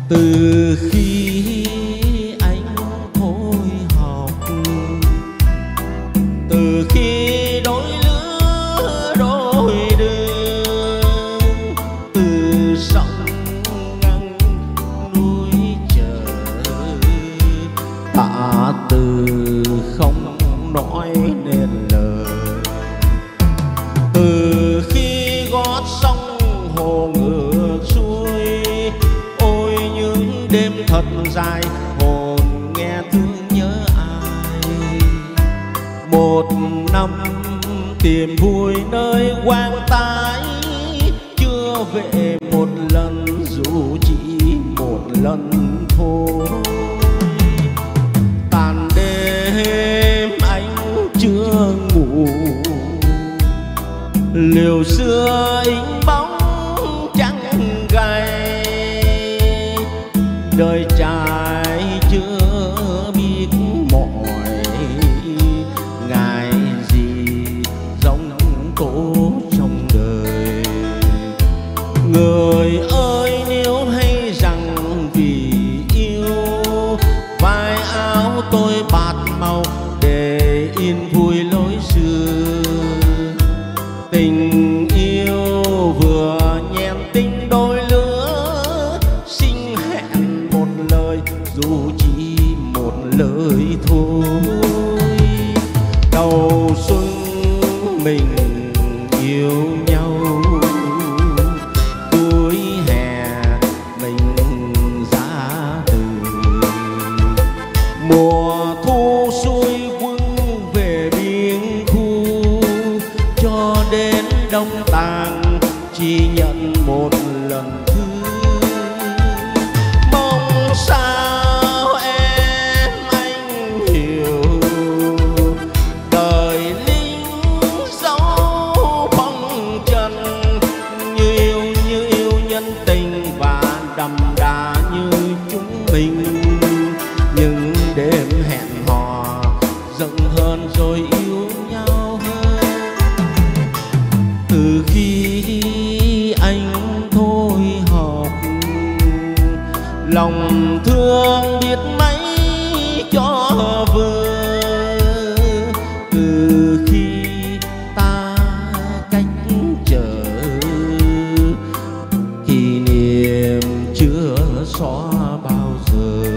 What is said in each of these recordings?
Từ khi anh thôi học, từ khi đôi lứa đôi đường, từ sông ngăn núi trời, tạ từ không nói nên lời. Từ khi gót sông hồ ngược xuôi, ôi những đêm thật dài hồn nghe thương nhớ ai. Một năm tìm vui nơi quang tái, chưa về một lần dù chỉ một lần thôi. Tàn đêm anh chưa ngủ, liều xưa ính bóng trắng gầy. Đời trai chưa biết mỏi, ngại gì giống tố trong đời. Người ơi nếu hay rằng vì yêu, vai áo tôi bạt màu để in vui lối xưa. Tình yêu vừa nhen tình đôi lứa, xin hẹn một lời dù chỉ một lời thôi. Đầu xuân mình yêu nhau, cuối hè mình ra từ. Mùa thu xuôi quân về biên khu, cho đến đông tàn chỉ nhận một lần thư. Mong sao em anh hiểu, đời lính dấu phong trần, như yêu nhân tình và đậm đà như chúng mình. Nhưng đêm hẹn hò giận hơn rồi yêu nhau hơn. Từ khi anh thôi học, lòng thương biết mấy cho vừa. Từ khi ta cách trở, kỷ niệm chưa xóa bao giờ.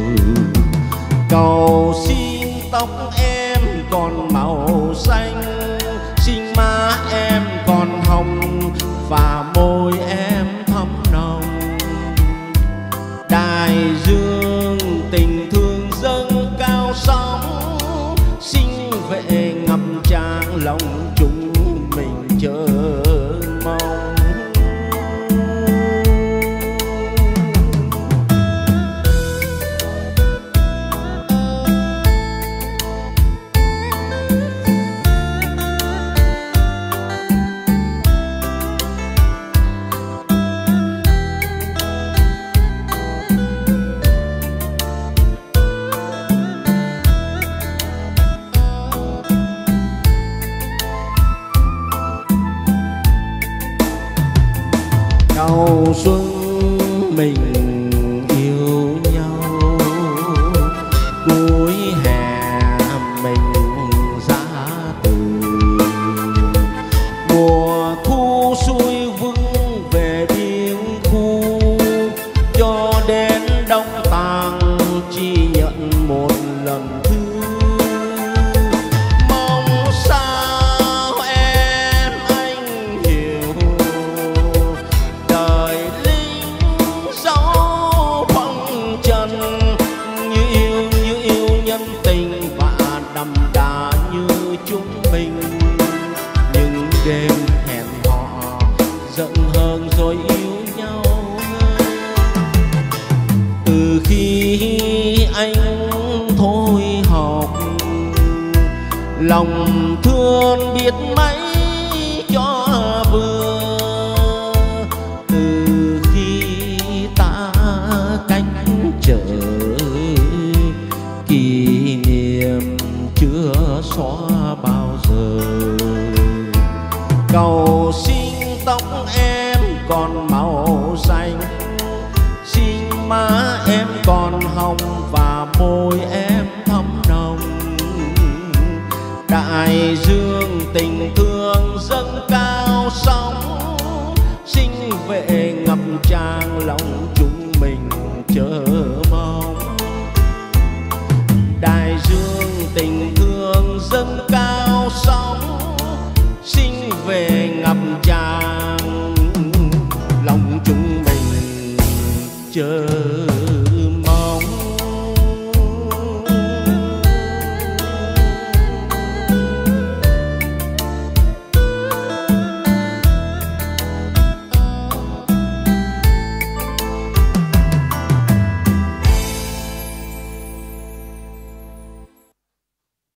Cầu xin tóc em còn màu xanh, xin má em còn hồng và môi em thắm nồng. Đại dương tình thương dâng cao sóng, xin về ngập tràn lòng chúng mình chờ mong. Đầu xuân mình yêu nhau, cuối hè mình ra từ. Mùa thu xuôi vững về biên khu, cho đến đông tàn chỉ nhận một lần thư. Mong sao em anh hiểu, đời lính dấu phong trần, như yêu nhân tình và đậm đà như chúng mình. Nhưng đêm hẹn hò giận hơn rồi yêu nhau hơn. Từ khi anh thôi học, lòng thương biết mấy cho vừa. Từ khi ta cách trở, kỷ niệm chưa xóa bao giờ. xin tóc em còn màu xanh, xin má em còn hồng và môi em thắm nồng. Đại dương tình thương dâng cao sóng, sinh về ngập tràn lòng chúng mình chờ mong. Đại dương tình thương dâng cao sóng, sinh về ngập tràn lòng chúng mình chờ